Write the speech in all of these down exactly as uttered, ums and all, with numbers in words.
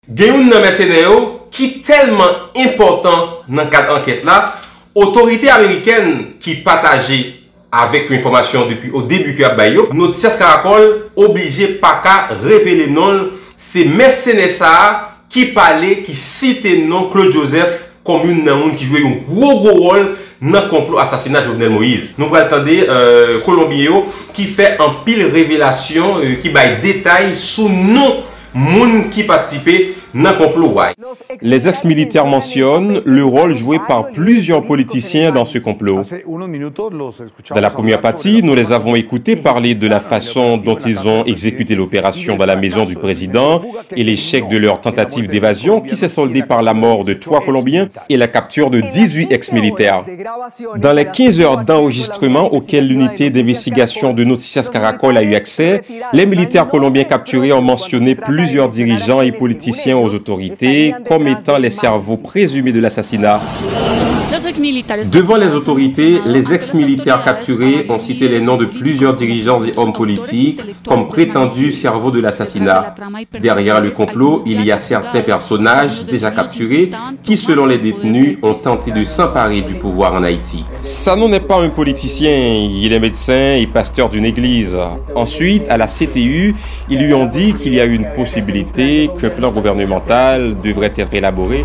Gen yon mercenaire qui tellement important dans cadre enquête là, autorité américaine qui partageait avec l'information depuis au début que Bayo, Noticias Caracol obligé pas qu'à révéler non, c'est mercenaire ça qui parlait, qui citait non Claude Joseph comme une monde qui jouait un gros gros rôle dans le complot assassinat Jovenel Moïse. Nous allons attendre euh, Colombien qui fait un pile révélation, euh, qui baille détail sous nom monde qui participait dans le complot. Les ex-militaires mentionnent le rôle joué par plusieurs politiciens dans ce complot. Dans la première partie, nous les avons écoutés parler de la façon dont ils ont exécuté l'opération dans la maison du président et l'échec de leur tentative d'évasion qui s'est soldée par la mort de trois Colombiens et la capture de dix-huit ex-militaires. Dans les quinze heures d'enregistrement auxquelles l'unité d'investigation de Noticias Caracol a eu accès, les militaires colombiens capturés ont mentionné plusieurs dirigeants et politiciens aux autorités comme étant les cerveaux présumés de l'assassinat. Devant les autorités, les ex-militaires capturés ont cité les noms de plusieurs dirigeants et hommes politiques comme prétendus cerveaux de l'assassinat. Derrière le complot, il y a certains personnages déjà capturés qui, selon les détenus, ont tenté de s'emparer du pouvoir en Haïti. Sano n'est pas un politicien, il est médecin et pasteur d'une église. Ensuite, à la C T U, ils lui ont dit qu'il y a une possibilité qu'un plan gouvernemental devrait être élaboré.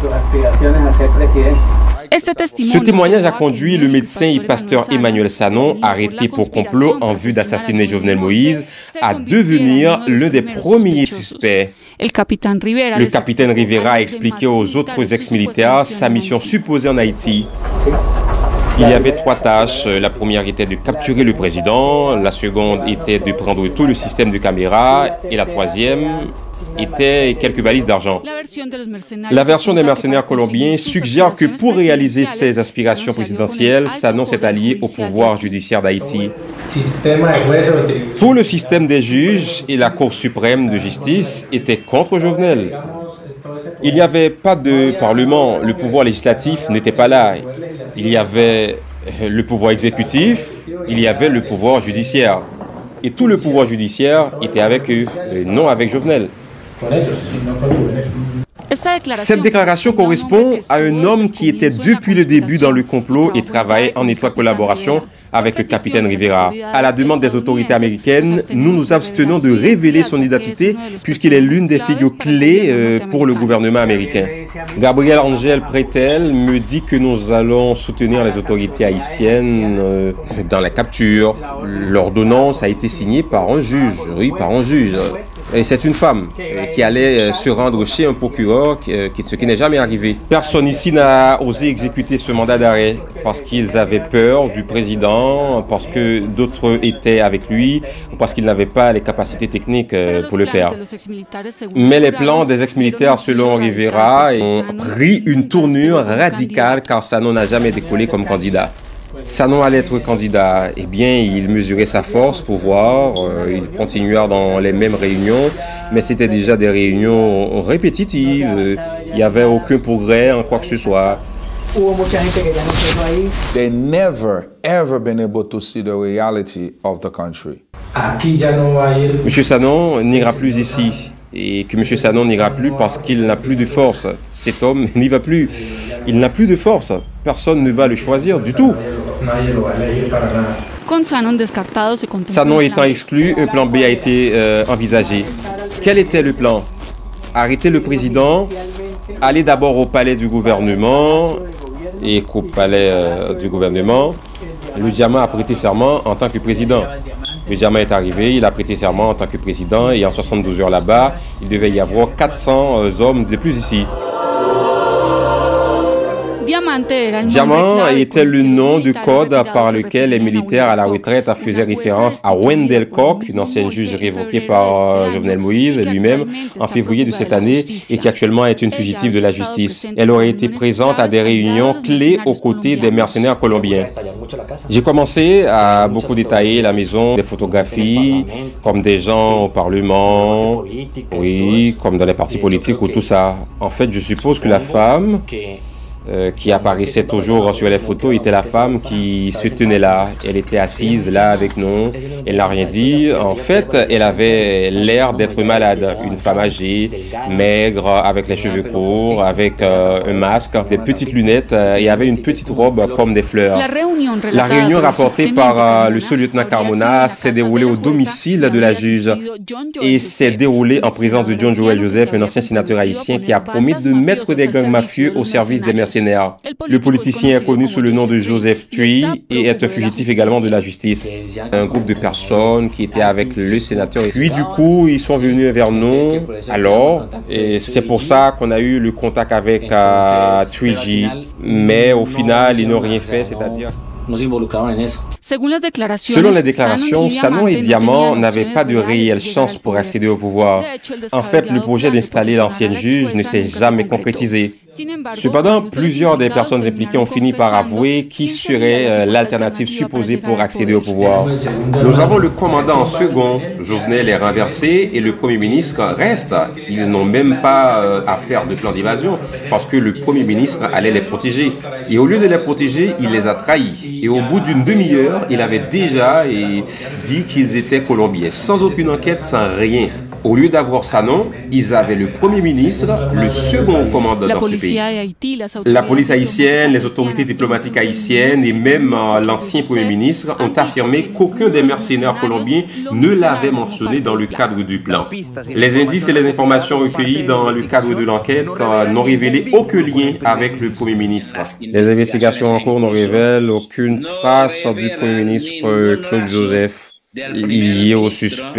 Ce témoignage a conduit le médecin et pasteur Emmanuel Sanon, arrêté pour complot en vue d'assassiner Jovenel Moïse, à devenir l'un des premiers suspects. Le capitaine Rivera a expliqué aux autres ex-militaires sa mission supposée en Haïti. Il y avait trois tâches. La première était de capturer le président, la seconde était de prendre tout le système de caméras et la troisième était quelques valises d'argent. La version des mercenaires colombiens suggère que pour réaliser ses aspirations présidentielles, Sanon s'est allié au pouvoir judiciaire d'Haïti. Tout le système des juges et la Cour suprême de justice étaient contre Jovenel. Il n'y avait pas de parlement, le pouvoir législatif n'était pas là. Il y avait le pouvoir exécutif, il y avait le pouvoir judiciaire. Et tout le pouvoir judiciaire était avec eux, et non avec Jovenel. Cette déclaration correspond à un homme qui était depuis le début dans le complot et travaillait en étroite collaboration avec le capitaine Rivera. À la demande des autorités américaines, nous nous abstenons de révéler son identité puisqu'il est l'une des figures clés euh, pour le gouvernement américain. Gabriel Angel Pretel me dit que nous allons soutenir les autorités haïtiennes euh, dans la capture. L'ordonnance a été signée par un juge, oui, par un juge. Et c'est une femme euh, qui allait euh, se rendre chez un procureur, euh, ce qui n'est jamais arrivé. Personne ici n'a osé exécuter ce mandat d'arrêt parce qu'ils avaient peur du président, parce que d'autres étaient avec lui, ou parce qu'ils n'avaient pas les capacités techniques euh, pour le faire. Mais les plans des ex-militaires, selon Rivera, ont pris une tournure radicale car Sanon n'a jamais décollé comme candidat. Sanon allait être candidat, eh bien, il mesurait sa force pour voir, euh, il continua dans les mêmes réunions, mais c'était déjà des réunions répétitives, euh, il n'y avait aucun progrès en quoi que ce soit. They never ever been able to see the reality of the country. Monsieur Sanon n'ira plus ici, et que Monsieur Sanon n'ira plus parce qu'il n'a plus de force. Cet homme n'y va plus, il n'a plus de force, personne ne va le choisir du tout. Sanon étant exclu, un plan B a été euh, envisagé. Quel était le plan? Arrêter le président, aller d'abord au palais du gouvernement, et qu'au palais euh, du gouvernement, le diamant a prêté serment en tant que président. Le diamant est arrivé, il a prêté serment en tant que président, et en soixante-douze heures là-bas, il devait y avoir quatre cents euh, hommes de plus ici. Diamant était le nom de code par lequel les militaires à la retraite faisaient référence à Wendell Koch, une ancienne juge révoquée par Jovenel Moïse lui-même en février de cette année et qui actuellement est une fugitive de la justice. Elle aurait été présente à des réunions clés aux côtés des mercenaires colombiens. J'ai commencé à beaucoup détailler la maison, des photographies, comme des gens au Parlement, oui, comme dans les partis politiques ou tout ça. En fait, je suppose que la femme euh, qui apparaissait toujours sur les photos était la femme qui se tenait là. Elle était assise là avec nous. Elle n'a rien dit. En fait, elle avait l'air d'être malade. Une femme âgée, maigre, avec les cheveux courts, avec euh, un masque, des petites lunettes euh, et avait une petite robe comme des fleurs. La réunion rapportée par euh, le sous-lieutenant Carmona s'est déroulée au domicile de la juge et s'est déroulée en présence de John Joel Joseph, un ancien sénateur haïtien qui a promis de mettre des gangs mafieux au service des mercenaires. Le politicien est connu sous le nom de Joseph Tree et est un fugitif également de la justice. Un groupe de personnes qui étaient avec le sénateur. Puis du coup, ils sont venus vers nous. Alors, et c'est pour ça qu'on a eu le contact avec euh, Tree G. Mais au final, ils n'ont rien fait, c'est-à-dire... Selon les déclarations, Sanon et Diamant n'avaient pas de réelle chance pour accéder au pouvoir. En fait, le projet d'installer l'ancienne juge ne s'est jamais concrétisé. Cependant, plusieurs des personnes impliquées ont fini par avouer qui serait euh, l'alternative supposée pour accéder au pouvoir. Nous avons le commandant en second, Jovenel est renversé et le Premier ministre reste. Ils n'ont même pas euh, à faire de plan d'évasion parce que le Premier ministre allait les protéger. Et au lieu de les protéger, il les a trahis. Et au bout d'une demi-heure, il avait déjà et, dit qu'ils étaient colombiens, sans aucune enquête, sans rien. Au lieu d'avoir Sanon, ils avaient le Premier ministre, le second commandant dans ce pays. La police haïtienne, les autorités diplomatiques haïtiennes et même euh, l'ancien Premier ministre ont affirmé qu'aucun des mercenaires colombiens ne l'avait mentionné dans le cadre du plan. Les indices et les informations recueillies dans le cadre de l'enquête euh, n'ont révélé aucun lien avec le Premier ministre. Les investigations en cours ne révèlent aucune trace du Premier ministre euh, Claude Joseph. Lié au suspect,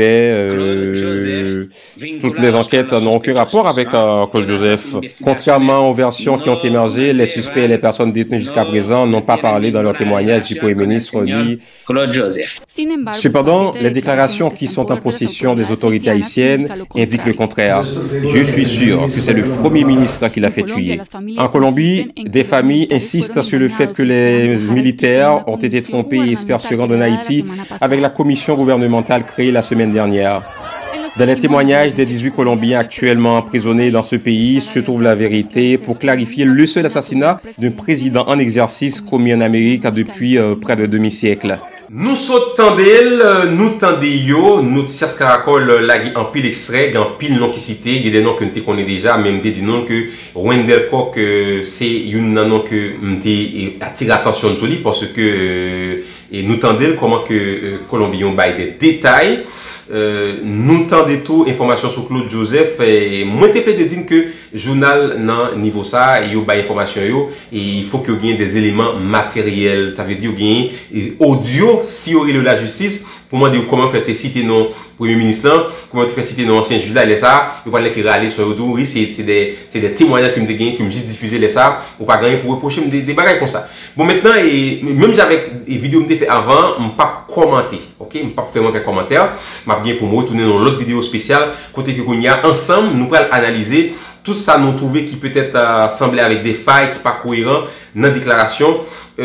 euh, toutes les enquêtes n'ont aucun rapport avec euh, Claude Joseph. Contrairement aux versions qui ont émergé, les suspects et les personnes détenues jusqu'à présent n'ont pas parlé dans leur témoignage du Premier ministre ni Claude Joseph. Cependant, les déclarations qui sont en possession des autorités haïtiennes indiquent le contraire. Je suis sûr que c'est le Premier ministre qui l'a fait tuer. En Colombie, des familles insistent sur le fait que les militaires ont été trompés et espèrent se rendre en Haïti avec la commission gouvernementale créée la semaine dernière. Dans les témoignages des dix-huit Colombiens actuellement emprisonnés dans ce pays se trouve la vérité pour clarifier le seul assassinat d'un président en exercice commis en Amérique depuis euh, près de demi-siècle. Nous sommes d'elle, nous tendez yo, nous tias caracol la en pile extrait, en pile non qui cité, il y a des noms que nous connaissons déjà, même des noms que Wendell Cook c'est une nom que nous attire l'attention sur lui parce que et nous tendez comment que euh, Colombien bail des détails. Euh, nous tendez tout information sur Claude Joseph et moi te plaît de dire que journal nan niveau ça yo ba information yo et il faut que y ait des éléments matériels, ça veut dire gain audio si aurait la justice pour moi dire comment faire citer non Premier ministre, comment faire citer non ancien juge là et ça, il va les aller sur autour, oui c'est c'est des c'est des témoignages que me gain que me juste diffuser les ça ou pas gagner pour reprocher des, des bagages comme ça. Bon maintenant et même j'avais des vidéos me fait avant, on pas commenter, OK, on pas faire faire commentaire, m'a bien pour me retourner dans l'autre vidéo spéciale côté que qu'on y a ensemble, nous allons analyser tout ça nous trouver qui peut-être euh, sembler avec des failles qui pas cohérent dans la déclaration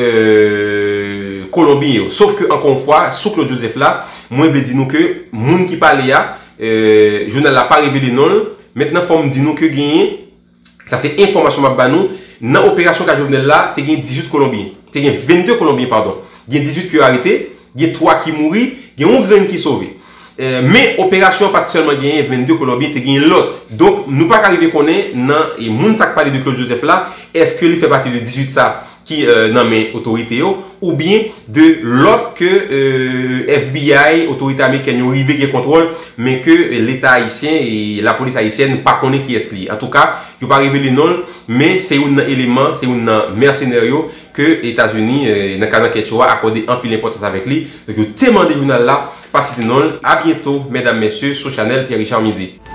euh, colombienne. Sauf que encore une fois, sous Claude Joseph là, moi je veux dire nous que monde qui parle là, euh, journal n'a pas révélé non. Maintenant faut me dire nous que gagner ça c'est information m'a nous dans opération qu'a Jovenel là, tu gagné dix-huit Colombiens, tu gagné vingt-deux Colombiens pardon. Il y a dix-huit qui ont arrêté, il y a trois qui mourent, il y a un grand qui sauvé. Euh, mais opération pas seulement gagné vingt-deux Colombiens, tu gagné l'autre. Donc nous pas arriver qu'on est dans et moun ça parler de Claude Joseph là, est-ce que il fait partie de dix-huit ça qui euh, non mais autorité ou bien de l'autre que euh, F B I autorité américaine ont arrivé qui contrôle mais que euh, l'État haïtien et la police haïtienne pas connaît qui est li. En tout cas, il pas arrivé les noms mais c'est un élément, c'est un mercenaire que États-Unis euh, dans Canada qui a accordé un pile d'importance avec lui. Donc, le témoin du journal là, pas cité non. À bientôt, mesdames, messieurs, sur Channel Pierre Richard Midi.